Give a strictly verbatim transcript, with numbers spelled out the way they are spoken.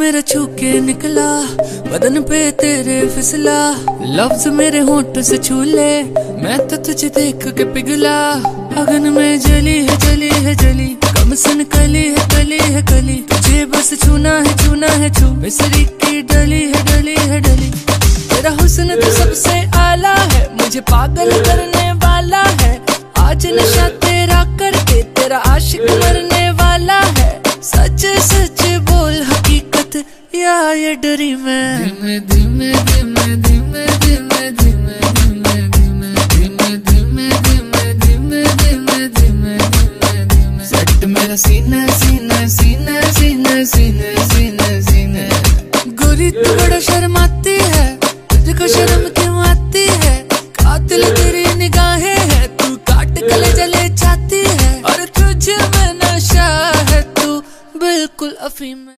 मेरा छू के निकला, बदन पे तेरे फिसला, लफ्ज मेरे होंठ से छू ले, मैं तो तुझे देख के पिघला। अगन में जली है जली है जली, कम सन कली है कली है कली, तुझे बस छूना है छूना है छू, मिसरी की डली है डली है डली। तेरा हुस्न तो सबसे आला है, मुझे पागल करने वाला है, आज नशा तेरा करके तेरा आशिक मरने वाला है। सच सच बोल हकीकत या ये डरी मैं। धीमे धीमे धीमे धीमे धीमे धीमे धीमे धीमे धीमे धीमे धीमे धीमे धीमे धीमे धीमे सेट मेरा सीना सीना सीना सीना सीना सीना सीना। गोरी तू बड़ा शर्माती है, तुझको शर्म क्यों आती है, कातिल तेरी निगाहें है, तू काट गले जले जाती है, और तुझे में नशा है, तू बिल्कुल अफीम।